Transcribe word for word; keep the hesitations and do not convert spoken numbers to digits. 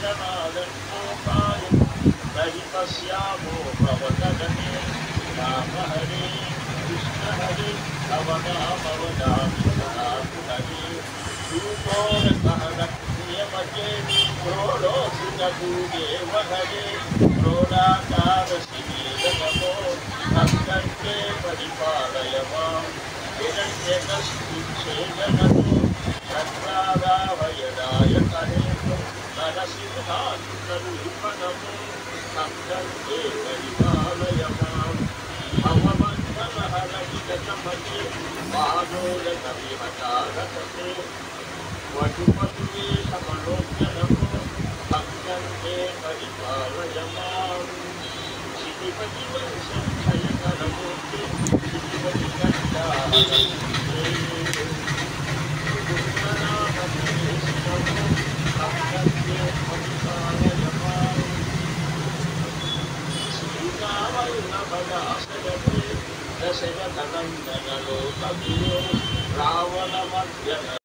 नादन्नोपाय नहि पश्यामो भवतगणे राम हरे कृष्ण हरे तव नामवदामि सदातु हरे रूपोर कहन नियमके क्रोडोऽसि न भूदेव हरे क्रोडाकार शिवेदनमो भक्तन्ते परिपालय माम् हिरण्यकशिपुच्छेदनतो तत्रादावयदाय करेतो नरसिंहासुररूपनमो भक्तन्ते परिपालय माम् भवबन्धनहरविगतमते पादोदकविहतारतते वटुपटुवेशमनोज्ञनमो भक्तन्ते परिपालय माम् श्रीपतिवंशक्षयकरमूर्ते श्रीपतिकण्ठाहरमूर्ते रुद्रनाथकेशवो भक्तन्ते परिपालय माम् श्रीरामवल्लभदासरथे दशरथनन्दनलोकप्रियो रावणमर्दन